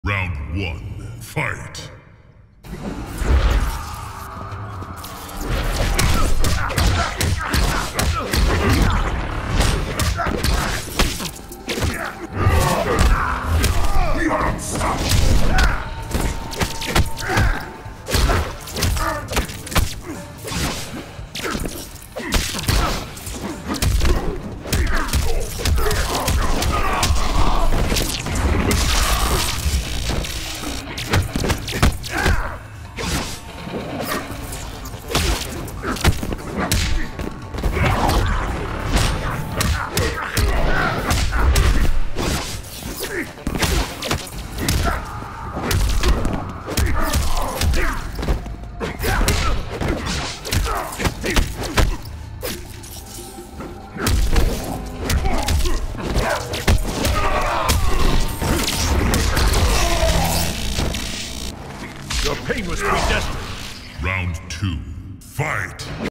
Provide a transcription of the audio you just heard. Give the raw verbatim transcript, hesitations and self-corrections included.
Round one, fight! We are unstoppable! Your pain was predestined. Round two, fight!